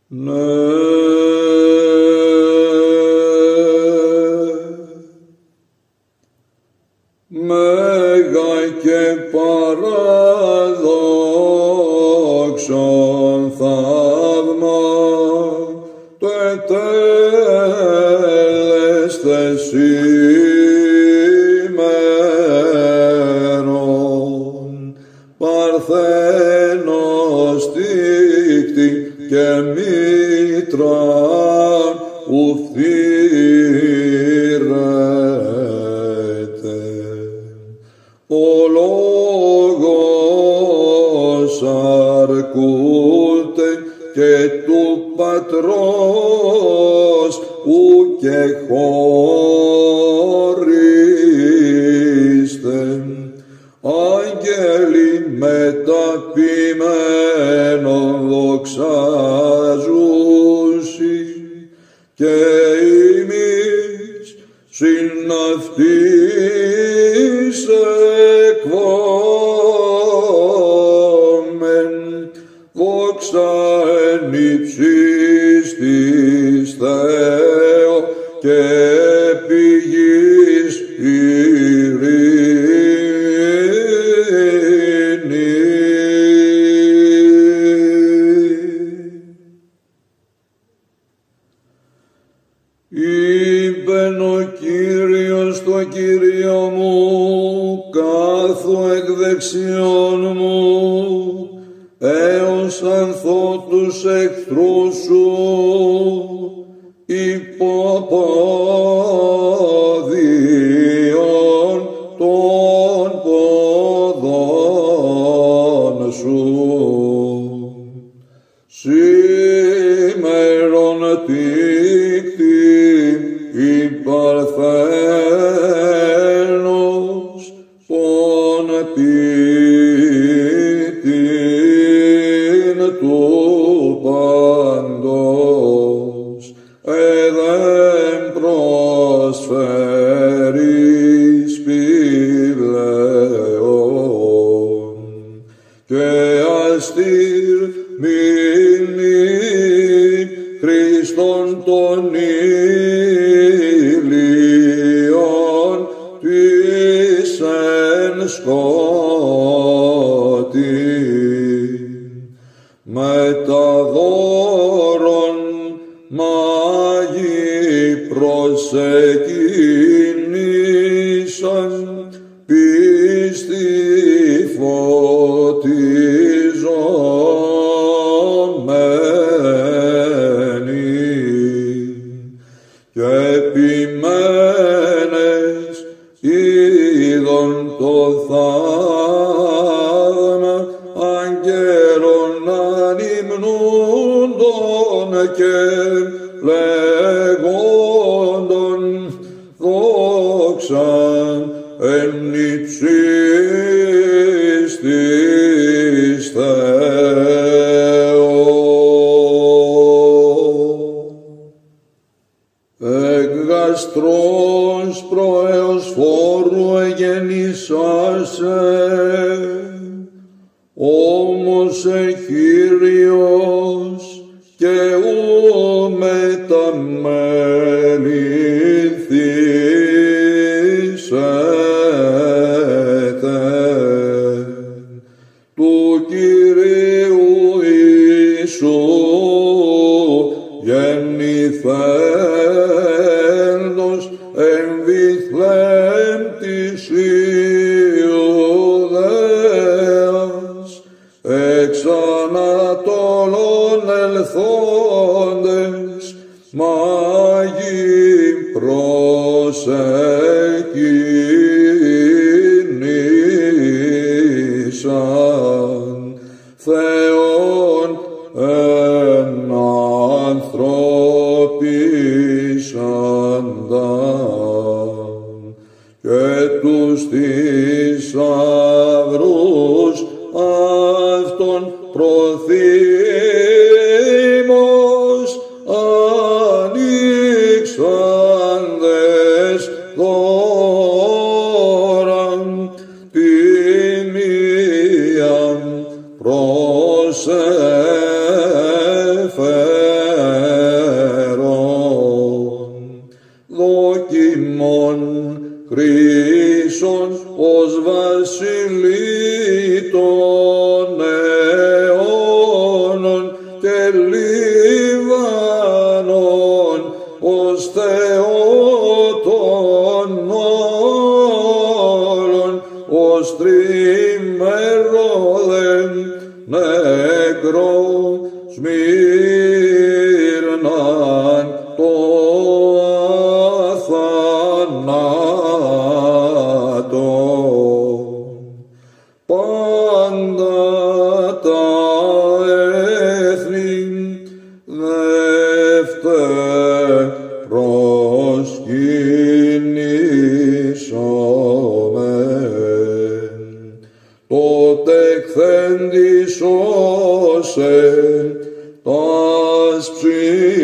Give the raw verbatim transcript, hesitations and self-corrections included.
Ναι. Μέγα και παραδόξον θαύμα το ετέλεστε σήμερον, Παρθένος τίκτη και μήτρα ουφθήρεται. Ο λόγος αρκούται και του Πατρός ουκε χωρίστε. Άγγελοι μεταποιημένον δοξάζουσι και ημείς συν αυτοίς εκβόμεν δόξα εν υψίστης Θεό και πηγής ειρήνη. Είπεν ο Κύριος το Κύριο μου, κάθου εκ δεξιών μου, έως ανθώ τους εχθρούς σου υποπόδιον των ποδών σου. Σήμερον τίκτη η Παρθένος πον ποιητήν του παντός εδέμ προσφέρεις πηλαίων και αστήρ μείνει Χριστόν των ηλίων της εν σκότη μεταδόρων μάγοι προσεκίνησαν πίστη φωτιζόμενοι και επιμένες είδον το θαύμα αγγέλων ανυμνούντων και λεγόντων δόξαν εν υψίστης Θεό. Εκ γαστρός προέως φόρου εγεννήσασε, όμως εχείριος και ου μεταμεληθήσετε του Κυρίου Ιησού γεννηθέντος εν Βηθλεέμ της Ιουδαίας εξ βασιλεί των αιώνων και Λιβανών, ως Θεό των όλων, ως τριμερόδεν νεκρό Σμύρναν το αθανάτο. Πάντα τα έθνη δεύτε προσκυνήσομεν, τότε εκθέντης σώσεν τας ψυχής